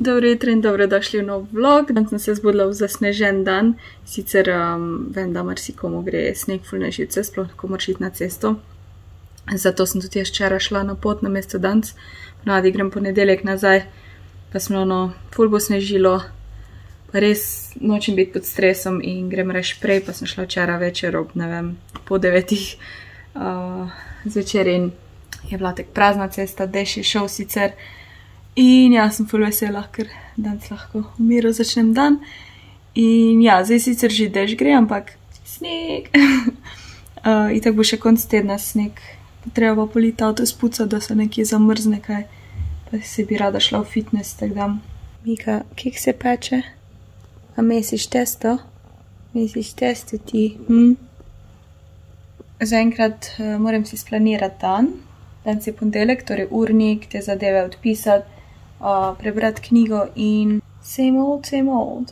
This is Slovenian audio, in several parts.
Dobro jutro in dobrodošli v nov vlog. Danes sem se zbudila v zasnežen dan. Sicer vem, da marsikomu gre sneg ful na živce, sploh ko moraš iti na cesto. Zato sem tudi jaz včeraj šla na pot na mesto danes. Ponavadi grem ponedeljek nazaj, pa smo ful bo snežilo. Pa res nočem biti pod stresom in grem reč prej, pa sem šla včeraj večer ob, ne vem, po 9 zvečer in je bila tek prazna cesta, dež je šel sicer. In ja, sem ful vesela, ker danes lahko v miru začnem dan. In ja, zdaj sicer že dež gre, ampak sneg. Itak bo še konc tedna sneg. Treba pa politi avto spucati, da se nekje zamrzne kaj. Pa se bi rada šla v fitness, tak da. Mika, kik se peče? A mesiš testo? Mesiš testo ti? Zaenkrat moram si splanirati dan. Danes je ponedeljek, torej urnik, te zadeve odpisati. Prebrati knjigo in same old.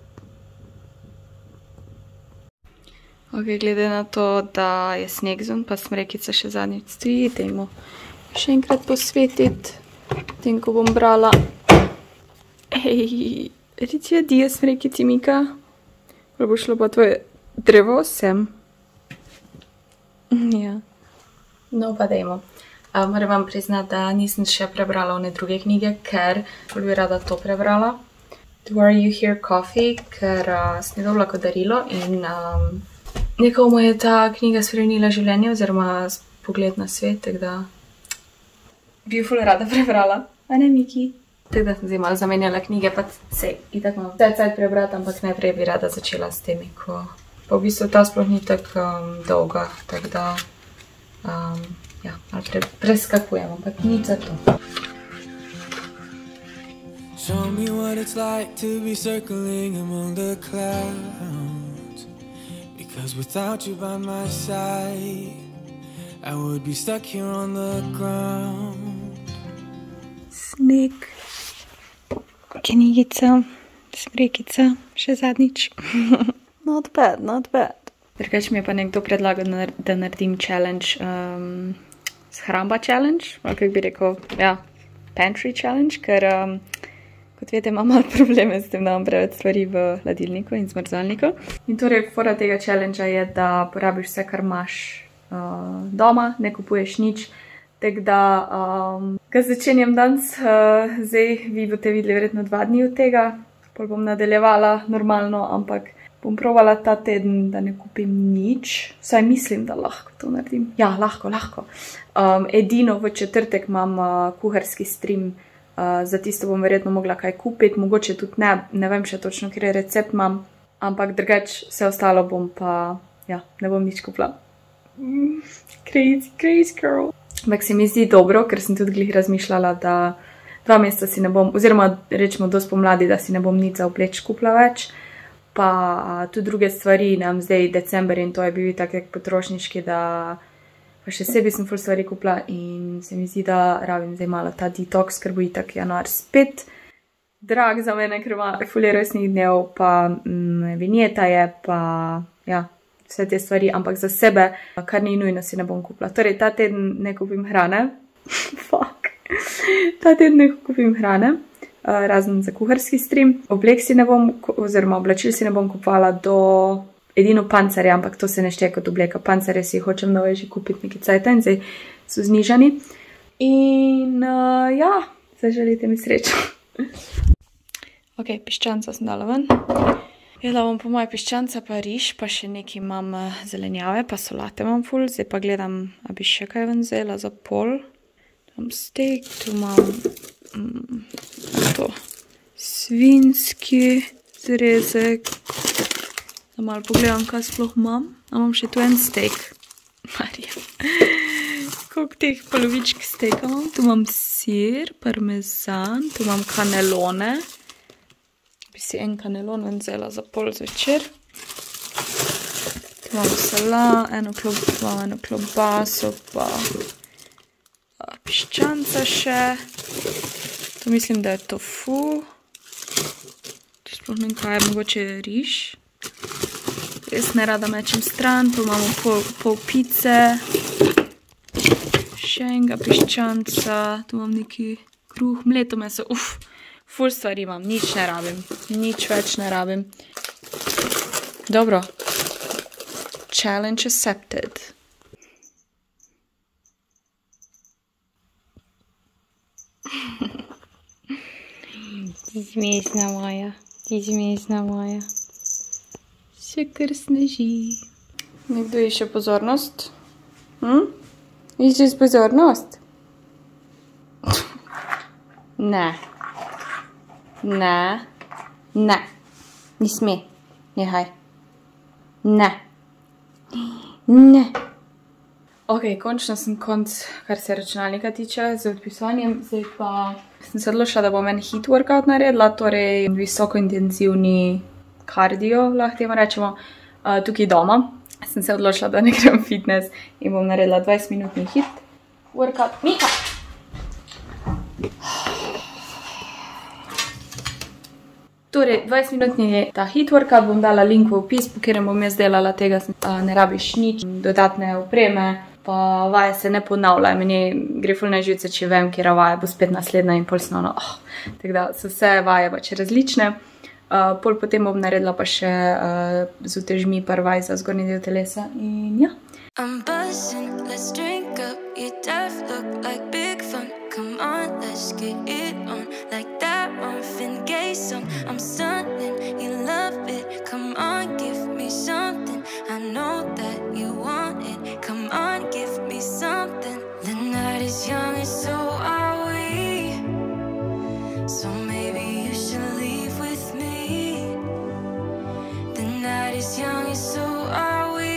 Ok, glede na to, da je sneg zun, pa smrekica še zadnjič stoji, dajmo še enkrat posvetiti, tem, ko bom brala. Ej, reči adijo smrekici, Mika. Bo šlo pa tvoje drevo sem. Ja. No, pa dajmo. Moram vam priznati, da nisem še prebrala one druge knjige, ker bi rada to prebrala. Are You Here Coffee, ker sem dobila kot darilo in nekomu je ta knjiga spremenila življenje oziroma pogled na svet, tako da bi jo ful rada prebrala. A ne, Miki? Tako da sem zdaj malo zamenjala knjige, pa sej, itak imam vse cajt prebrati, ampak najprej bi rada začela s temi, ko pa v bistvu ta sploh ni tako dolga, tako da ja, malo preskakujem, ampak nič za to. Show me what it's like to be circling among the clouds, because without you by my side I would be stuck here on the ground. Sneg, knjigica, smrekica, še zadnjič. Not bad. Drugače mi je pa nekdo predlagal, da naredim challenge, shramba challenge, ali kako bi rekel, ja, pantry challenge, ker, kot veste, imam malo probleme s tem, da imam preveč stvari v hladilniku in zmrzalniku. In torej, fora tega challengea je, da porabiš vse, kar imaš doma, ne kupuješ nič, tako da, ko začenjam danes, zdaj vi boste videli verjetno 2 dni od tega, pol bom nadaljevala normalno, ampak bom probala ta teden, da ne kupim nič. Vsaj mislim, da lahko to naredim. Ja, lahko. Edino v četrtek imam kuharski stream, za tisto bom verjetno mogla kaj kupiti, mogoče tudi ne vem še točno, kjer recept imam, ampak drugač vse ostalo bom pa, ja, ne bom nič kupila. Crazy girl. Ampak se mi zdi dobro, ker sem tudi glih razmišljala, da 2 meseca si ne bom, oziroma rečemo do spomladi, da si ne bom nič za obleč kupila več. Pa tudi druge stvari, nam zdaj december in to je bil tako potrošniški, da pa še sebi sem ful stvari kupila in se mi zdi, da rabim zdaj malo ta detox, ker bo itak januar spet drag za mene, ker ima ful je resnih dnev, pa vinjeta je, pa ja, vse te stvari, ampak za sebe, kar ni nujno, si ne bom kupila. Torej, ta teden ne kupim hrane. Fuck. Ta teden ne kupim hrane. Razen za kuharski stream. Oblek si ne bom, oziroma oblačil si ne bom kupovala do edino pancerja, ampak to se ne šteje kot obleka. Pancerje si hočem nove že kupiti neki cajt in zdaj so znižani. In ja, zaželite mi srečo. Ok, piščanca sem dala ven. Jedla bom po moje piščanca, pa riž, pa še nekaj imam zelenjave, pa solate imam ful. Zdaj pa gledam, a bi še kaj ven vzela za pol. Tam steak, tu imam to svinski zrezek. Da malo pogledam, kaj sploh imam. A imam še tu en steak. Marija. Koliko teh polovičk steaka imam? Tu imam sir, parmezan, tu imam kanelone. Bi si en kanelon vzela za pol zvečer. Tu imam eno klobaso, pa piščanca še. To mislim, da je tofu. To sploh ne vem kaj je, mogoče riž. Res ne rada mečem stran, pa imamo pol pice. Še enega piščanca, tu imam neki kruh, mleto meso, ful stvari imam, nič ne rabim. Nič več ne rabim. Dobro. Challenge accepted. Ti smešna moja. Ti smešna moja. Še kar sneži. Nekdo išče pozornost? Iščeš pozornost? Ne. Ne. Ne. Ni sme. Nehaj. Ne. Ne. Ok, končno sem konc, kar se računalnika tiče, z odpisovanjem. Zdaj pa sem se odločila, da bom en hit workout naredila, torej visokointenzivni kardio, lahko temu rečemo, tukaj doma. Sem se odločila, da ne grem fitness in bom naredila 20-minutni hit workout. Mika! Torej, 20-minutni ta hit workout bom dala link v opis, po katerem bom jaz delala tega, ne rabiš nič, dodatne opreme, pa vaje se ne ponavljajo, meni gre ful na živce, če vem, kjera vaja bo spet naslednja in pol snovno. Tako da so vse vaje pač različne. Pol potem bom naredila pa še z utežmi par vaj za zgornji del telesa in ja. I'm buzzing, let's drink up, your death look like big fun. Come on, let's get it on, like that Marvin Gaye song. I'm stunning, you love it, come on, give me something. I know that you want it, come on, give me something. The night is young and so are we, so maybe you should leave with me. The night is young and so are we.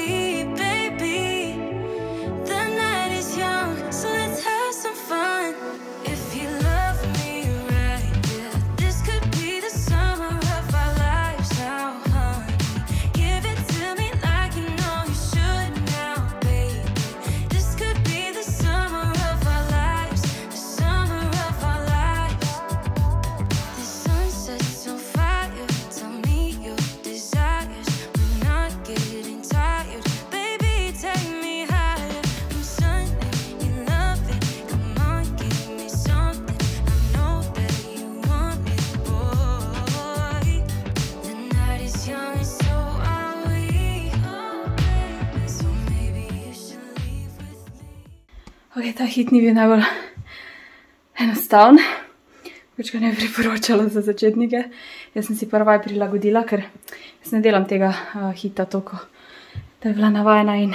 Ok, ta hit ni bil najbolj enostaven, več ga ne bi priporočala za začetnike. Jaz sem si prvaj prilagodila, ker jaz ne delam tega hita toliko, da je bila navajena in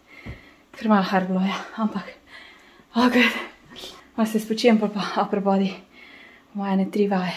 kar malo hard bilo, ja, ampak ok, malo se spočijem, pa upper body, vajene 3 vaje.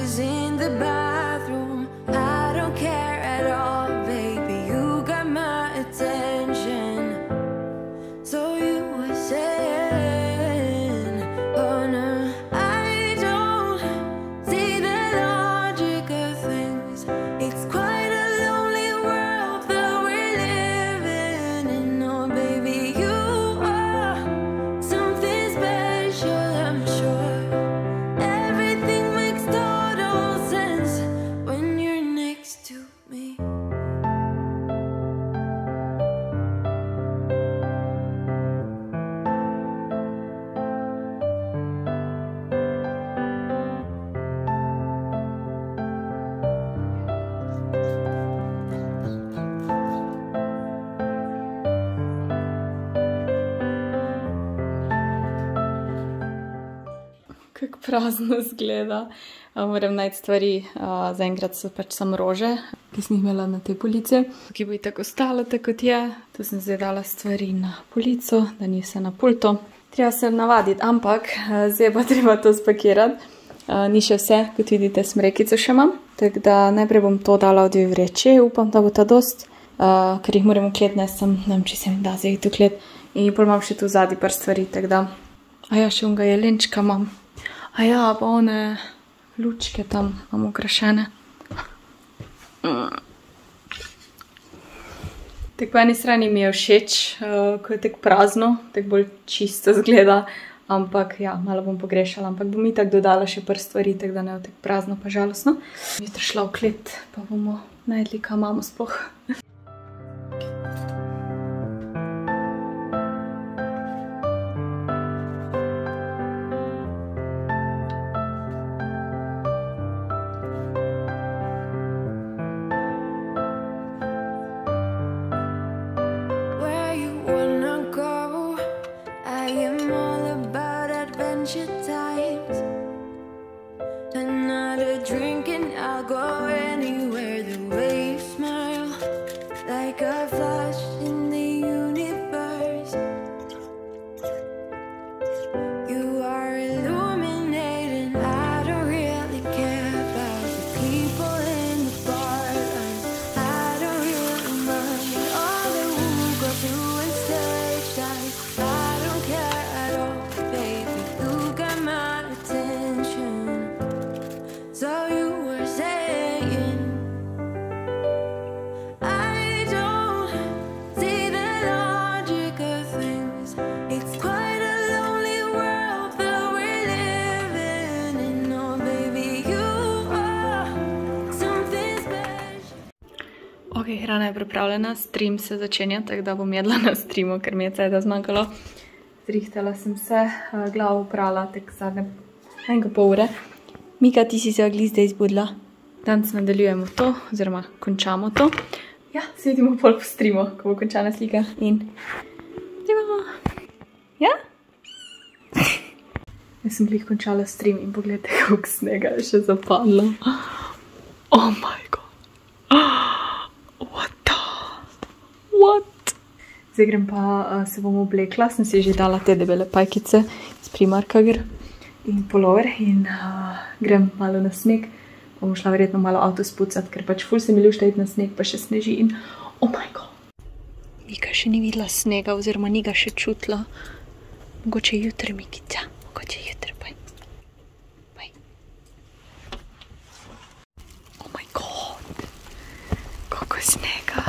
In the bathroom, I don't care at all, baby. You got my tako prazno zgleda. Moram najti stvari, zaenkrat so pač samo rože, ki sem jih imela na tej polici, ki bo tako ostalo, tako kot je. Tu sem zdaj dala stvari na polico, da ni vse na pultu. Treba se navaditi, ampak zdaj pa treba to spakirati. Ni še vse, kot vidite, smrekico še imam. Tako da najprej bom to dala v 2 vreči, upam, da bo ta dost, ker jih moram vklet, ne vem, če se mi da zdaj jih vklet. In pol imam še tu zadnji par stvari, tako da. Aja, še onega jelenčka imam. Aja, pa one lučke tam imam okrašene. Tako po eni strani mi je všeč, ko je tako prazno, tako bolj čisto zgleda. Ampak ja, malo bom pogrešala, ampak bom itak dodala še par stvari, tako da ne bo tako prazno pa žalostno. Jutri šla v klet, pa bomo najdli, kaj imamo sploh. Ok, hrana je pripravljena, stream se začenja, tako da bom jedla na streamu, ker mi je cajda zmanjkalo. Zrihtala sem se, glavo uprala, tako zadnje 1,5 ure. Mika, ti si se glih zdaj zbudila. Danes nadaljujemo to, oziroma končamo to. Ja, se vidimo pol po streamu, ko bo končana slika. In idemo. Ja? Jaz sem glih končala stream in pogledajte, koliko snega je še zapadlo. Oh my god. What? Zdaj grem pa, se bom oblekla, sem si že dala te debele pajkice iz Primarka in pullover in grem malo na sneg. Bom šla verjetno malo avto spucati, ker pač ful se mi ljušta iti na sneg, pa še sneži in oh my god. Mika še ni videla snega, oziroma ni ga še čutila. Mogoče jutri, Mikica, mogoče jutri, baj. Oh my god, koliko snega.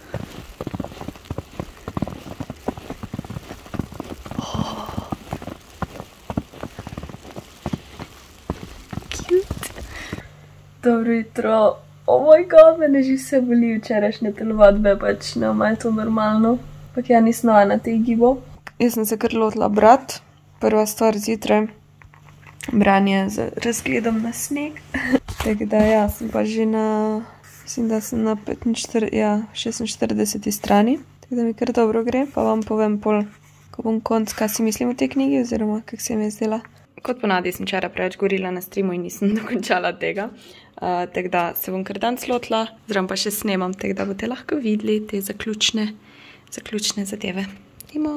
Dobro jutro. Oh my god, mene že vse boli včerajšnje telovadbe, pač nama je to normalno. Pak ja nisem navajena teh gibov. Jaz sem se kar lotila brati. Prva stvar zjutraj. Branje z razgledom na sneg. Tako da ja, sem pa že na, mislim, da sem na 46. strani. Tako da mi kar dobro gre, pa vam povem pol, ko bom konc, kaj si mislim o tej knjigi, oziroma kak se mi je zdela. Kot ponavadi sem včeraj preveč govorila na streamu in nisem dokončala tega. Tako da se bom kar danes lotila, oziroma pa še snemam, tako da boste lahko videli te zaključne zadeve. Idemo!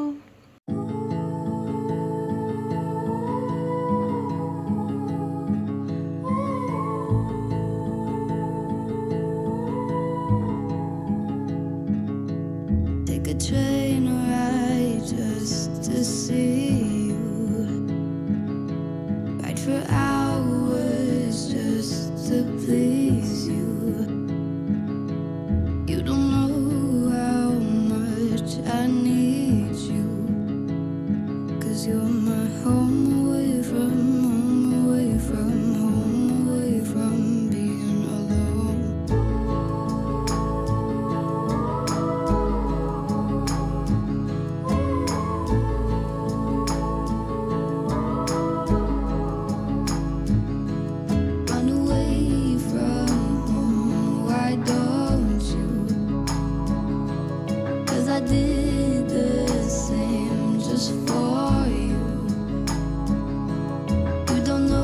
Take a train ride just to see for hours just to please you. You don't know how much I need you, 'cause you're my home away from home, away from home, away from being alone. You don't know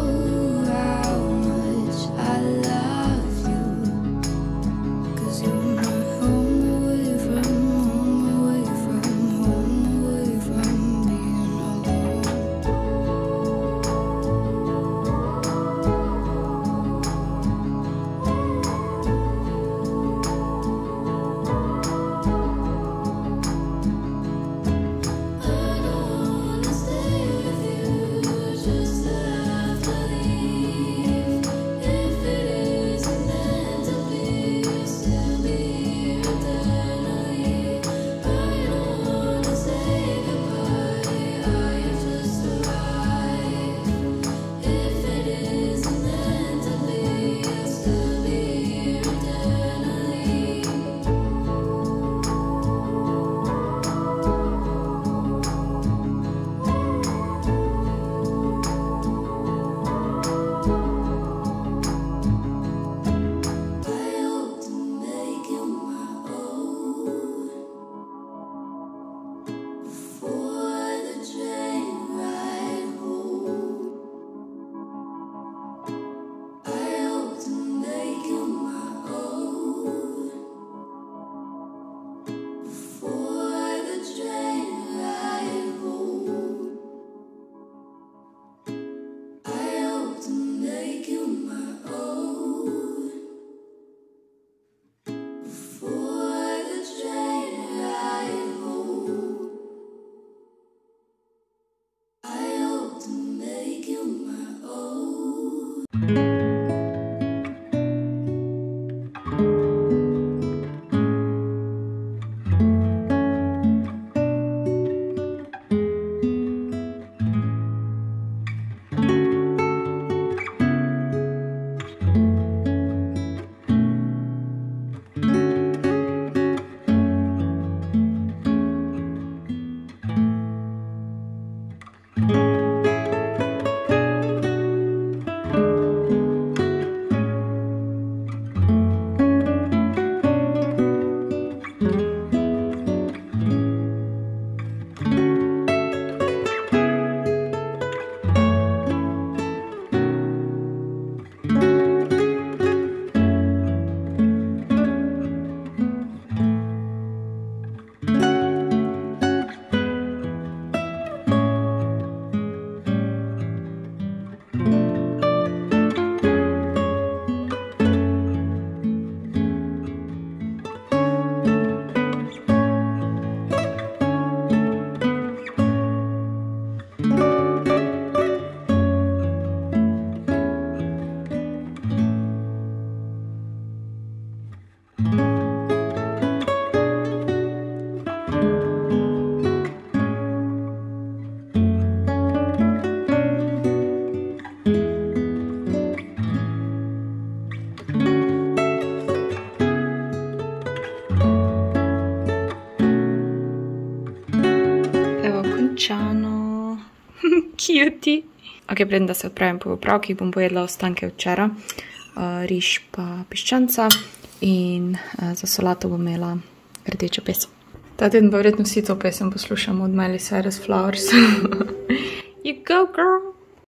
končano. Cutie. Ok, preden da se odpravim po popravkih, bom pojedla ostanke včera. Riž pa piščanca in za solato bom imela rdečo pesem. Ta teden pa verjetno vsi to pesem poslušamo od Miley Cyrus Flowers. You go, girl!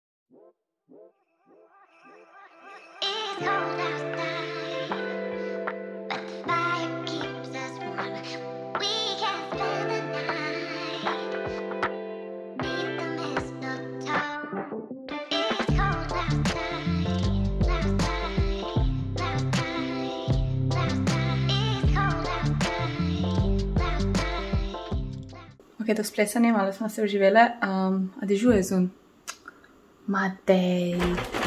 Ok, to splesanje, malo smo se uživele. A dežuje zun? Matej.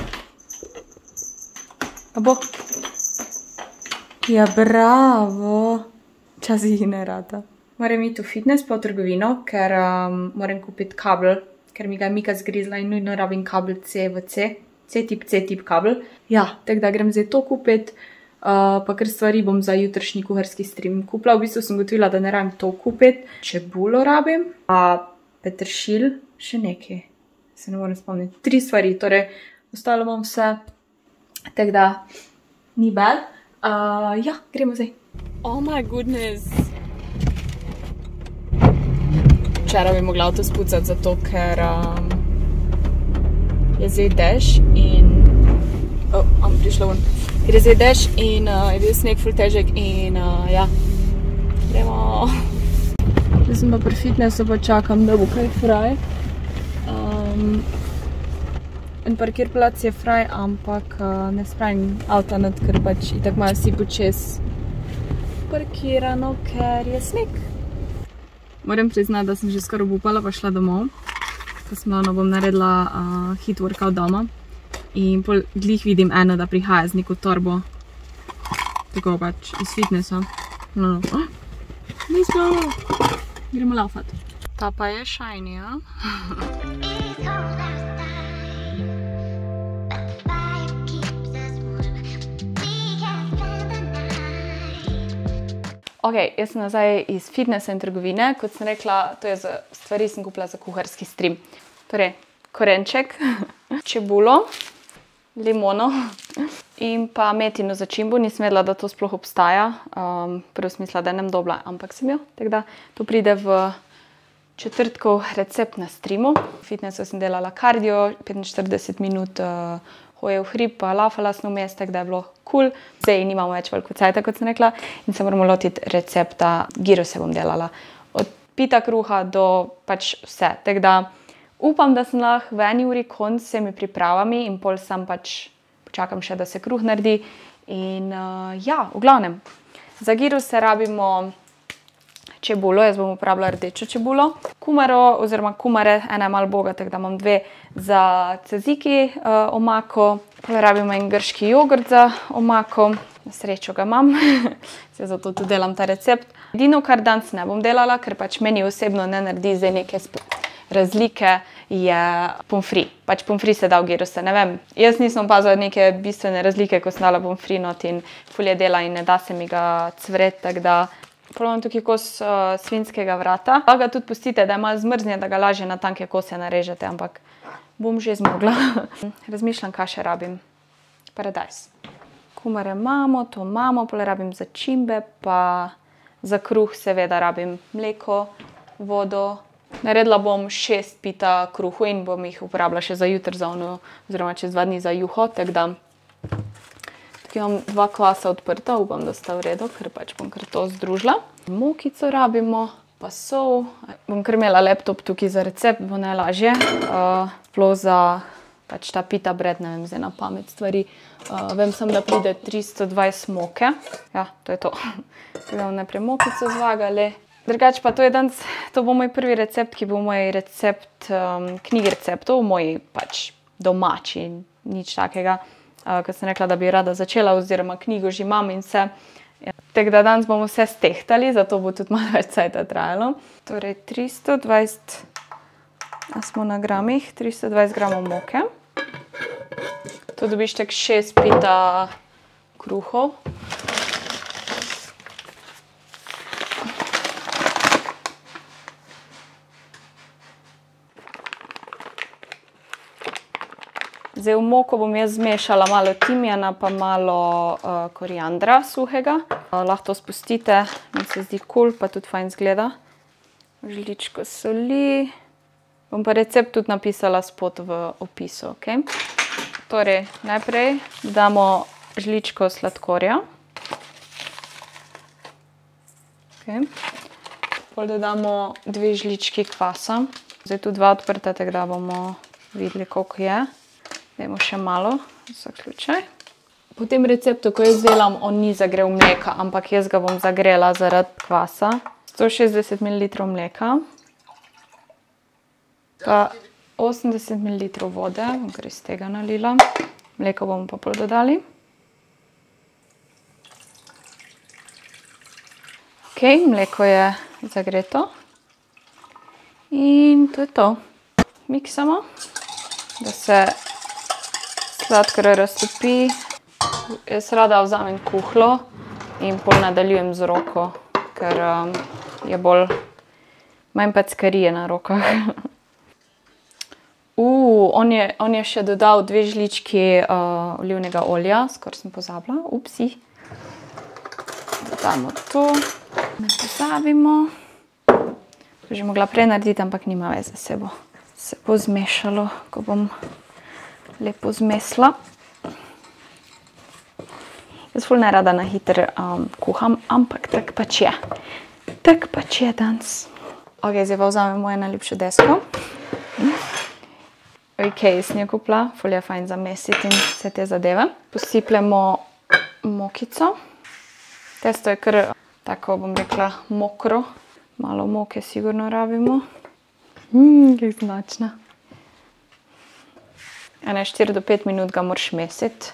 A bo? Ja, bravo. Časih ne rata. Moram iti v fitness pa v trgovino, ker moram kupiti kabel, ker mi ga je Mika zgrizla in nujno rabim kabel C-C tip kabel. Ja, tako da grem zdaj to kupiti. Pa ker stvari bom za jutrišnji kuharski stream kupila. V bistvu sem gotovila, da ne rabim to kupiti. Čebulo rabim, peteršilj, še nekaj. Se ne morem spomniti. 3 stvari, torej ostalo imam vse. Tako da, ni bad. Ja, gremo zdaj. Oh my goodness. Včeraj bi mogla avto spucati zato, ker je zdaj dež in... prišla ven. Ker je zdaj dež in je bil sneg ful težek in ja, gremo. Zdaj sem pa pri fitnessu pa čakam, da bo kaj fraj. En parkirplac je fraj, ampak ne spravim avta nad, ker pač itak imajo vsi počez parkirano, ker je sneg. Moram priznati, da sem že skoraj obupala pa šla domov. Ko sem bom naredila hit workout doma. In pol glih vidim eno, da prihaja z neko torbo. Tako pač iz fitnessa. No. Nismo! Gremo laufat. Ta pa je shiny, ja? Ok, jaz sem nazaj iz fitnessa in trgovine. Kot sem rekla, to je za stvari sem kupila za kuharski stream. Torej, korenček, čebulo, limono in pa metino začimbo. Nisem vedela, da to sploh obstaja. Prvo sem mislila, da je nem dobila, ampak sem jo. Tako da to pride v četrtkov recept na streamu. V fitnessu sem delala kardio, 45 minut hoje v hrib, pa laufala sem vmes, tako da je bilo cool. Zdaj nimamo več veliko cajta, kot sem rekla, in se moramo lotiti recepta. Gyrose bom delala. Od pita kruha do pač vse. Tako da upam, da sem lahko v eni uri konc s vsemi pripravami in pol sam pač počakam še, da se kruh naredi. In ja, v glavnem. Za gyrose rabimo čebulo, jaz bom uporabila rdečo čebulo. Kumaro oziroma kumare, ena je malo boga, tako da imam 2 za tzatziki omako. Rabimo en grški jogurt za omako. Na srečo ga imam, se zato tudi delam ta recept. Edino, kar danes ne bom delala, ker pač meni osebno ne naredi zdaj neke razlike, je pomfri. Pač pomfri se da v gyrose, ne vem. Jaz nisem opazila neke bistvene razlike, ko sem dala pomfri not in ful je dela in ne da se mi ga cvret, tako da imam tukaj kos svinjskega vrata. Lahko ga tudi pustite, da je malo zmrzne, da ga lažje na tanke kose narežete, ampak bom že zmogla. Razmišljam, kaj še rabim. Paradajz. Kumare imamo, to imamo, pole rabim začimbe, pa za kruh seveda rabim mleko, vodo. Naredila bom 6 pita kruhu in bom jih uporabila še za jutr, za ono, oziroma čez 2 dni za juho, tako da tukaj imam 2 kvasa odprta, upam, da sta v redu, ker pač bom kar to združila. Mokico rabimo, pa sol. Bom kar imela laptop tukaj za recept, bo najlažje. Sploh za pač ta pita bread, ne vem, zdaj na pamet stvari. Vem sem, da pride 320 moke. Ja, to je to. Tukaj bomo najprej mokico zvagali. Drugače pa to je danes, to bo moj prvi recept, ki bo moj recept knjigi receptov, moj pač domači, nič takega. Ko sem rekla, da bi rada začela, oziroma knjigo že imam in vse. Tako da danes bomo vse stehtali, zato bo tudi malo več cajta trajalo. Torej 320, a smo na gramih, 320 gramov moke. To dobiš tak 6 pita kruhov. Zdaj v moko bom jaz zmešala malo timijana pa malo koriandra suhega. Lahko to spustite, mi se zdi cool, pa tudi fajn zgleda. Žličko soli. Bom pa recept tudi napisala spod v opisu, ok? Torej, najprej dodamo žličko sladkorja. Ok. Pol dodamo 2 žlički kvasa. Zdaj tu 2 odprta, tako da bomo videli, koliko je. Dajmo še malo, za zaključaj. Po tem receptu, ko jaz delam, on ni zagrel mleka, ampak jaz ga bom zagrela zaradi kvasa. 160 ml mleka. Pa 80 ml vode, bom kar iz tega nalila. Mleko bomo pa pol dodali. Ok, mleko je zagreto. In to je to. Miksamo, da se sladkor raztopi. Jaz rada vzamem kuhljo in pol nadaljujem z roko, ker je bolj manj peckarije na rokah. On je še dodal 2 žlički olivnega olja, skoraj sem pozabila, upsi. Dodamo to, ne pozabimo. To že mogla prej narediti, ampak nima veze, se bo zmešalo, ko bom lepo zmesla. Jaz ful nerada na hitro kuham, ampak tak pač je. Tak pač je danes. Ok, zdaj pa vzamem mojo najljubšo desko. Ok, sem jo kupila, ful je fajn za mesiti in vse te zadeve. Posipljamo mokico. Testo je kar tako, bom rekla, mokro. Malo moke sigurno rabimo. Kaj značna. 4 do 5 minut ga moraš mesiti.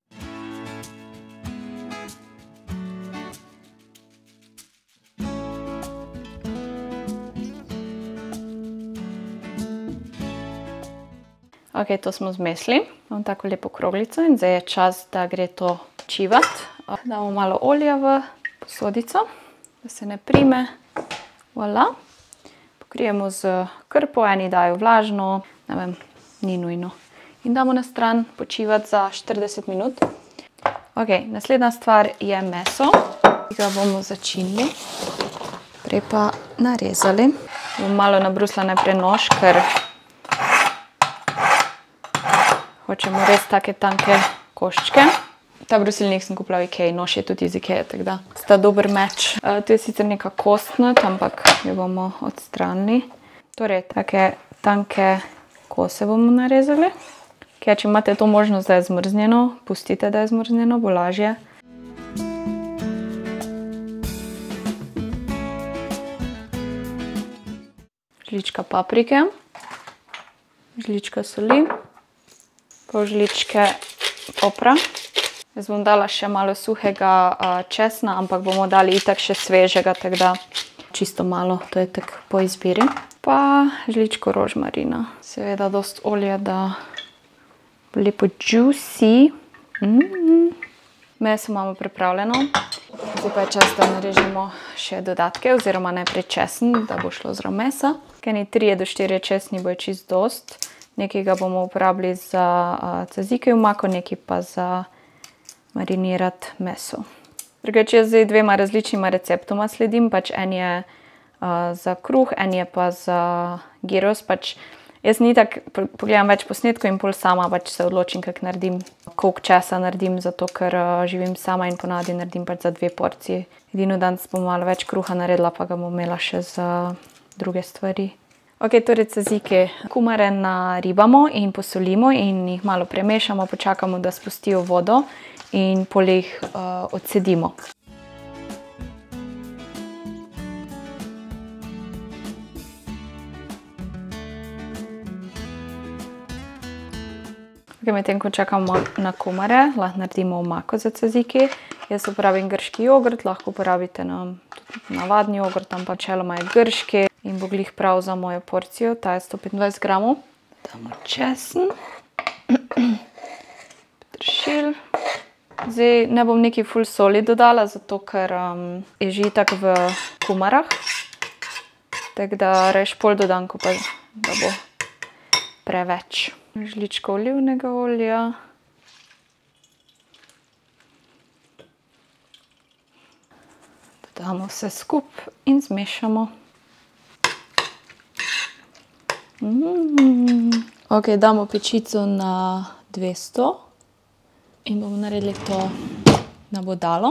Ok, to smo zmesli. Imam tako lepo kroglico in zdaj je čas, da gre to čivati. Damo malo olja v posodico, da se ne prime. Voilà. Pokrijemo z krpo, eni dajo vlažno, ne vem, ni nujno. In damo na stran počivati za 40 minut. Ok, naslednja stvar je meso, ki ga bomo začinili. Prej pa narezali. Bom malo nabrusila najprej nož, ker hočemo res take tanke koščke. Ta brusilnik sem kupila v Ikei, nož je tudi iz Ikeje, tako da sta dober meč. Tu je sicer neka kostnat, ampak jo bomo odstranili. Torej, take tanke kose bomo narezali. Če imate to možnost, da je zmrznjeno, pustite, da je zmrznjeno, bo lažje. Žlička paprike, žlička soli, pol žličke popra. Jaz bom dala še malo suhega česna, ampak bomo dali itak še svežega, tako da čisto malo, to je tako po izbiri. Pa žličko rožmarina. Seveda dost olja, da bo lepo juicy. Meso imamo pripravljeno. Zdaj pa je čas, da narežemo še dodatke, oziroma najprej česen, da bo šlo zraven mesa. Eni 3 do 4 česni bo je čisto dost. Nekaj ga bomo uporabili za tzatziki omako, nekaj pa za marinirati meso. Drugače jaz zdaj 2 različnima receptoma sledim, pač en je za kruh, en je pa za gyros. Pač jaz ni tako, pogledam več posnetkov in pol sama pač se odločim, kako naredim, koliko česa naredim, zato ker živim sama in ponavadi naredim pač za 2 porcije. Edino danes bom malo več kruha naredila, pa ga bom imela še za druge stvari. Ok, torej tzatziki. Kumare naribamo in posolimo in jih malo premešamo, počakamo, da spustijo vodo in pol jih odcedimo. Medtem ko čakamo na kumare, lahko naredimo omako za tzatziki. Jaz uporabim grški jogurt, lahko uporabite navadni jogurt, ampak načeloma je grški in bo glih prav za mojo porcijo. Ta je 125 gramov. Damo česen, peteršilj. Zdaj ne bom nekaj ful soli dodala, zato ker je že itak v kumarah. Tako da reš pol dodam, ko pa da bo preveč. žličko olivnega olja. Dodamo vse skupaj in zmešamo. Ok, damo pečico na 200 in bomo naredili to nabodalo.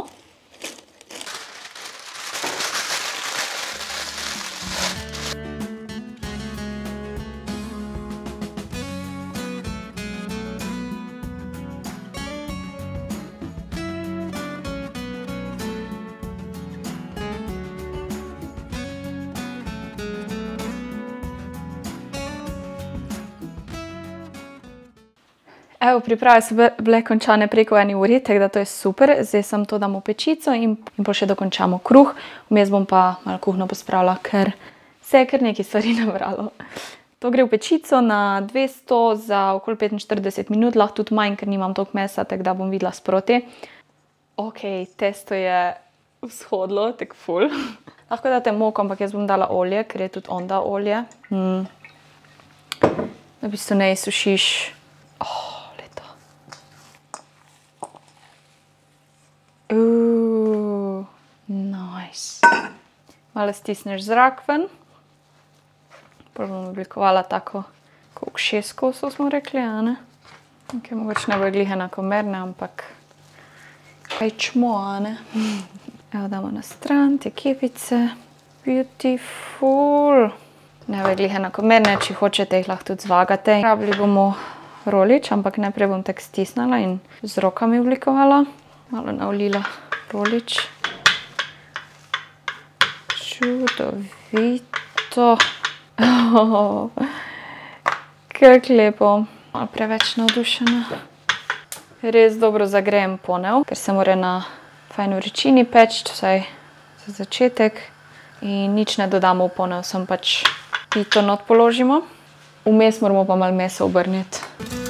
Evo, priprave so bile končane preko 1 uri, tako da to je super. Zdaj samo to damo v pečico in pa še dokončamo kruh. Vmes bom pa malo kuhno pospravila, ker se je kar nekaj stvari nabralo. To gre v pečico na 200 za okoli 45 minut, lahko tudi manj, ker nimam toliko mesa, tako da bom videla sproti. Ok, testo je vzhodlo, tako ful. Lahko date moko, ampak jaz bom dala olje, ker je tudi on dal olje. Da v bistvu ne sušiš. Nice. Malo stisneš zrak ven. Potem bom oblikovala tako koliko 6 kosov smo rekli, a ne? Ok, mogoče ne bo glih enakomerne, ampak pečmo, a ne? Evo, damo na stran te kepice. Beautiful. Ne bo glih enakomerne, če hočete jih lahko tudi zvagate. Rabili bomo rolič, ampak najprej bom tako stisnila in z rokami oblikovala. Malo navlila rolič. Čudovito. Kako lepo. Malo preveč navdušena. Res dobro zagrejem ponev, ker se mora na fajn vročini peči, vsaj za začetek. In nič ne dodamo v ponev, samo pač pito not položimo. Vmes moramo pa malo meso obrniti.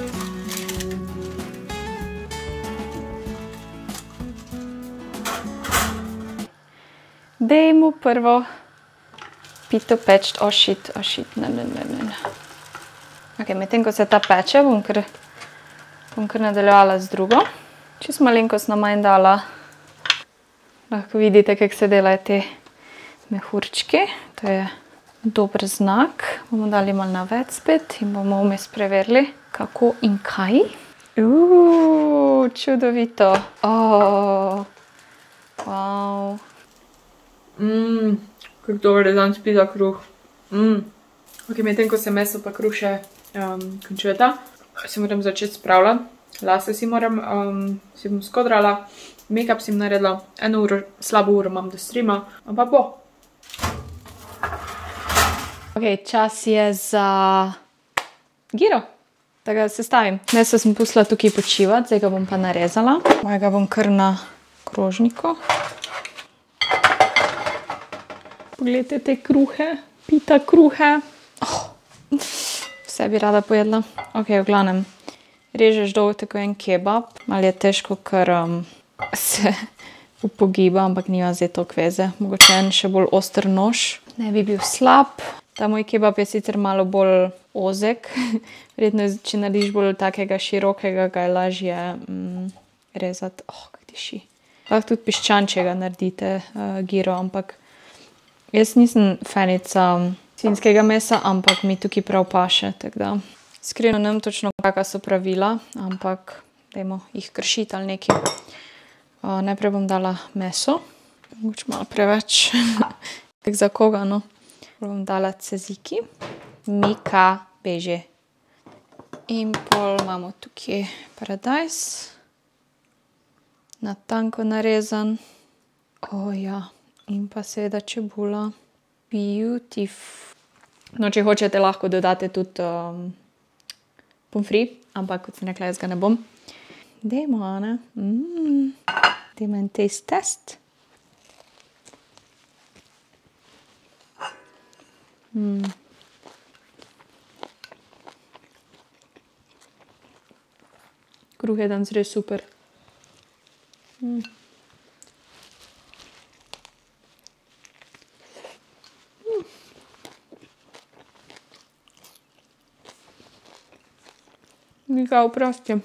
Dajmo prvo pito peči. Oh shit, ne. Ok, medtem ko se ta peče, bom kar nadaljevala z drugo. Čisto malenkost manj dala. Lahko vidite, kako se delajo te mehurčki. To je dober znak. Bomo dali malo na več spet in bomo vmes preverili, kako in kaj. Čudovito. Wow. Kako dobro je danes pita kruh. Ok, medtem ko se meso pa kruh še končujeta, se moram začeti spravljati. Lase si bom skodrala, make-up si naredila, 1 uro, slabo uro imam do streama, ampak bo. Ok, čas je za giro, da ga sestavim. Meso sem pustila tukaj počivati, zdaj ga bom pa narezala. Mojega bom kar na krožniku. Poglejte te kruhe, pita kruhe. Vse bi rada pojedla. Ok, v glavnem, režeš dolgo tako en kebab. Malo je težko, ker se upogiba, ampak nima zdaj toliko veze. Mogoče en še bolj oster nož. Ne bi bil slab. Ta moj kebab je sicer malo bolj ozek. Verjetno, če narediš bolj takega širokega, ga je lažje rezati. Kako diši. Lahko tudi piščančjega naredite giro, ampak jaz nisem fanica svinjskega mesa, ampak mi tukaj prav paše, tako da. Iskreno ne vem točno, kakva so pravila, ampak dajmo jih kršiti ali nekaj. Najprej bom dala meso, mogoče malo preveč, tako za koga, no. Bom dala tzatziki, Mika beže. In pol imamo tukaj paradajz, na tanko narezan. Ja, in pa seveda čebula. Beautiful. No, če hočete, lahko dodate tudi pommes frites, ampak kot sem rekla, jaz ga ne bom. Dajmo, a ne? Dajmo en taste test. Kruh je danes res super. Mika, oprosti.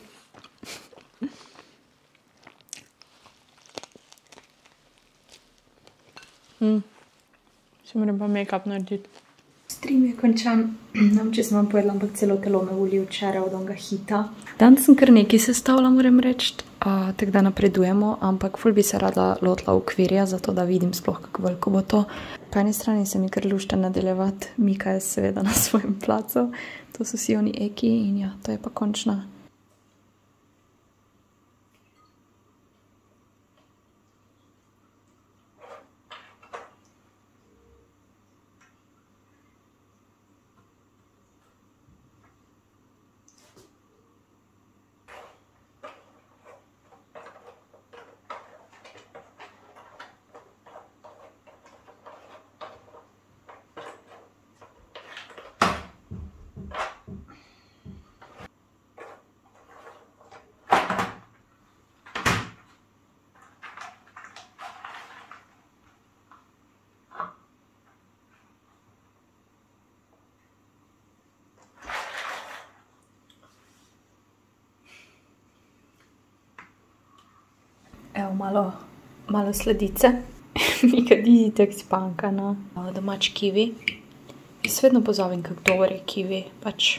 Si moram pa make-up narediti. Stream je končan. Če sem vam povedala, ampak celo telo me voli včeraj od onega hita. Danes sem kar nekaj sestavila, moram reči, tako da napredujemo, ampak ful bi se rada lotila okvirja, zato da vidim sploh, kako veliko bo to. Po eni strani se mi kar lušta nadaljevati, Mika je seveda na svojem placu, to so vsi oni eki in ja, to je pa končna. Evo, malo sladice. Mika dizitek spanka na domač kiwi. Jaz vedno pozovem, kako dober je kiwi, pač.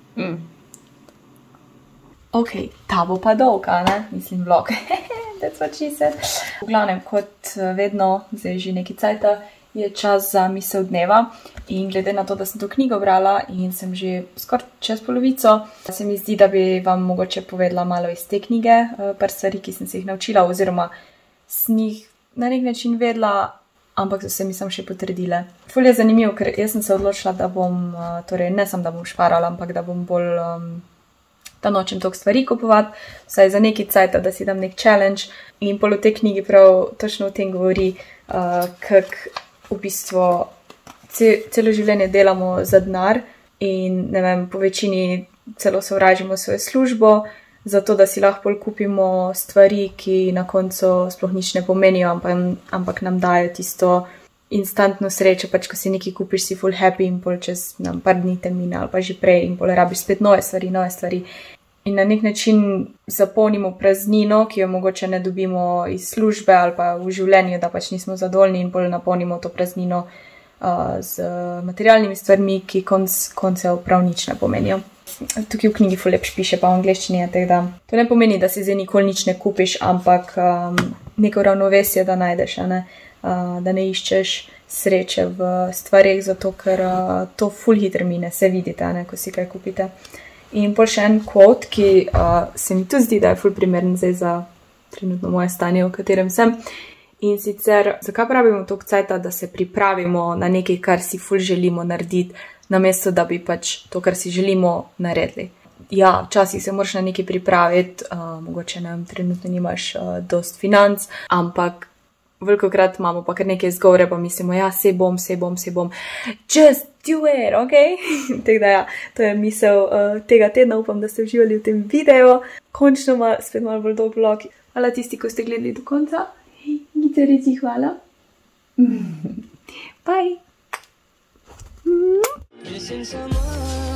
Ok, ta bo pa dolga, ne? Mislim, vlog. That's what she said. V glavnem, kot vedno, zdaj že nekaj cajta, je čas za misel dneva. In glede na to, da sem to knjigo brala in sem že skoraj čez polovico, se mi zdi, da bi vam mogoče povedala malo iz te knjige, par stvari, ki sem se jih naučila, oziroma sem jih na nek način vedela, ampak so se mi sam še potrdile. Ful je zanimivo, ker jaz sem se odločila, da bom, torej ne sem, da bom šparala, ampak da bom bolj, da nočem toliko stvari kupovati, vsaj za nekaj cajta, da si dam nek challenge. In pol v tej knjigi prav točno o tem govori, kako v bistvu celo življenje delamo za denar in ne vem, po večini celo sovražimo svojo službo, zato da si lahko bolj kupimo stvari, ki na koncu sploh nič ne pomenijo, ampak nam dajo tisto instantno srečo, pač ko si nekaj kupiš, si full happy in pol čez par dni te mine ali pa že prej in pol rabiš spet nove stvari. In na nek način zapolnimo praznino, ki jo mogoče ne dobimo iz službe ali pa v življenju, da pač nismo zadovoljni in pol napolnimo to praznino z materialnimi stvarmi, ki koncev prav nič ne pomenijo. Tukaj v knjigi ful lepš piše, pa v angleščini je, tako da to ne pomeni, da si zdaj nikoli nič ne kupiš, ampak neko ravnovesje, da najdeš, da ne iščeš sreče v stvarih, zato ker to ful hitro mine, se vidite, ko si kaj kupite. In pol še en quote, ki se mi tudi zdi, da je ful primeren zdaj za trenutno moje stanje, v katerem sem. In sicer, zakaj pravimo toliko cajta, da se pripravimo na nekaj, kar si ful želimo narediti, namesto da bi pač to, kar si želimo, naredili. Ja, včasih se moraš na nekaj pripraviti, mogoče trenutno nimaš dost financ, ampak velikokrat imamo pa kar nekaj izgovore, pa mislimo, ja, sej bom. Just do it, ok? Tako da ja, to je misel tega tedna, upam, da ste uživali v tem videu. Končno spet malo bolj dolg vlog. Hvala tisti, ko ste gledali do konca. Gitarici, hvala. Bye.